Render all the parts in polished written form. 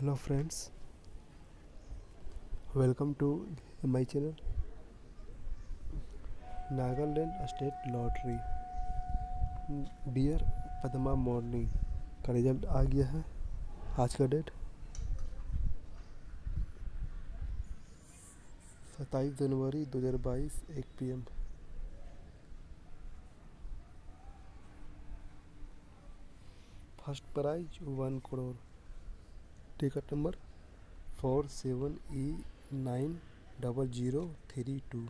Hello friends, welcome to my channel Nagaland state lottery. Dear Padma morning का result आ गया है। आज का डेट 27 जनवरी 2022 1 PM। First prize 1 crore. Ticket number 47E90032।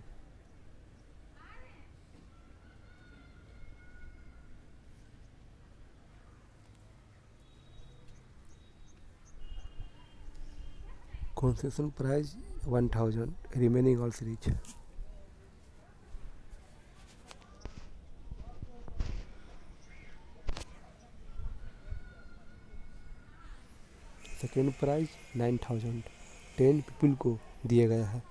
Concession price 1000, remaining all series। Second prize 9000, 10 people को दिया गया है।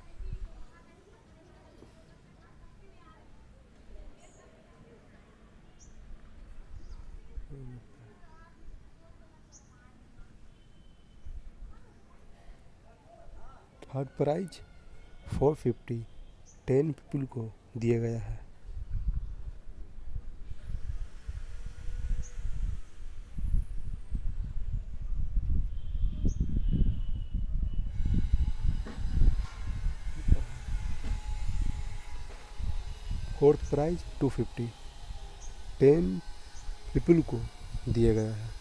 थर्ड प्राइज 450, 10 पीपल को दिया गया है। फोर्थ प्राइज 250, 10 पीपल को दिया गया है।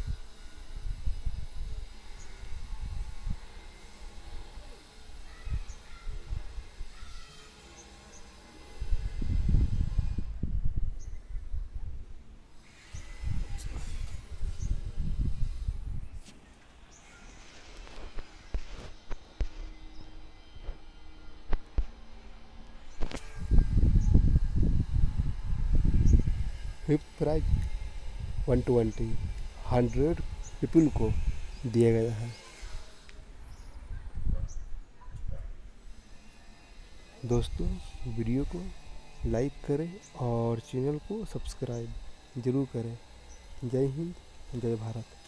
फिफ्थ प्राइज 120, 100 पीपल को दिया गया है। दोस्तों, वीडियो को लाइक करें और चैनल को सब्सक्राइब ज़रूर करें। जय हिंद, जय भारत।